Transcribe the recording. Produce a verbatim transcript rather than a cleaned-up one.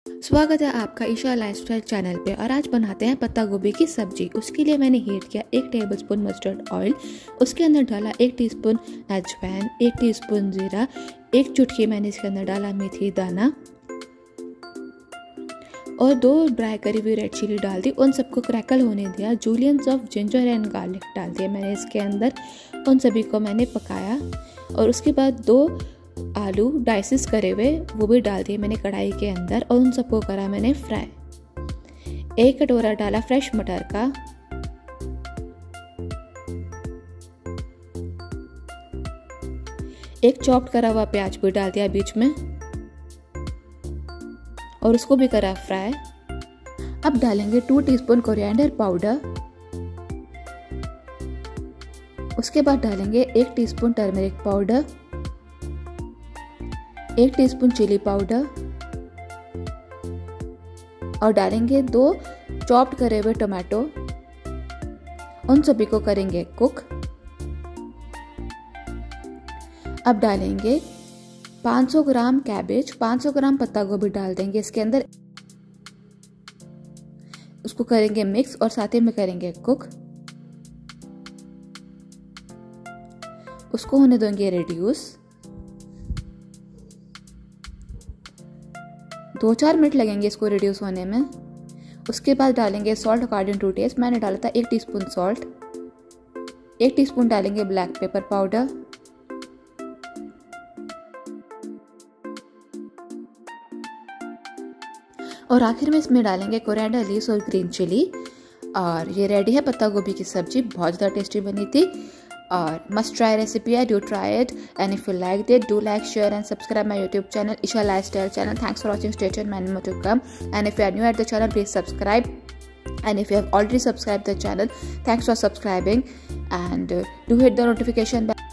स्वागत है आपका ईशा लाइफस्टाइल चैनल पे। और आज बनाते हैं पत्ता गोभी की सब्जी। उसके लिए मैंने हीट किया एक टेबलस्पून मस्टर्ड ऑयल, उसके अंदर डाला एक टीस्पून अजवाइन, एक टीस्पून जीरा, एक चुटकी मैंने इसके अंदर डाला मेथी दाना और दो ड्राई करी हुई रेड चिली डाल दी। उन सबको क्रैकल होने दिया। Juliennes of ginger and garlic डाल दिया मैंने इसके अंदर। उन सभी को मैंने पकाया और उसके बाद दो आलू डाइसिस करे हुए वो भी डाल दिए मैंने कढ़ाई के अंदर और उन सबको करा मैंने फ्राई। एक कटोरा डाला फ्रेश मटर का, एक चॉप्ड करा हुआ प्याज भी डाल दिया बीच में और उसको भी करा फ्राई। अब डालेंगे टू टीस्पून कोरिएंडर पाउडर, उसके बाद डालेंगे एक टीस्पून टर्मरिक पाउडर, एक टीस्पून चिली पाउडर और डालेंगे दो चॉप्ड करे हुए टोमेटो। उन सभी को करेंगे कुक। अब डालेंगे पाँच सौ ग्राम कैबेज, पाँच सौ ग्राम पत्ता गोभी डाल देंगे इसके अंदर। उसको करेंगे मिक्स और साथ ही में करेंगे कुक। उसको होने देंगे रिड्यूस। दो चार मिनट लगेंगे इसको रिड्यूस होने में। उसके बाद डालेंगे सॉल्ट अकॉर्डिंग टू टेस्ट। मैंने डाला था एक टीस्पून सॉल्ट, एक टीस्पून डालेंगे ब्लैक पेपर पाउडर और आखिर में इसमें डालेंगे कोरिएंडर लीव्स और ग्रीन चिली। और ये रेडी है पत्ता गोभी की सब्जी। बहुत ज़्यादा टेस्टी बनी थी और मस्ट ट्राई रेसिपी है। Do try it and if you like it do like, share and subscribe my YouTube channel Isha lifestyle channel. Thanks for watching. Stay tuned, many more to come. And if you are new at the channel, please subscribe. And if you have already subscribed the channel, thanks for subscribing and uh, do hit the notification bell.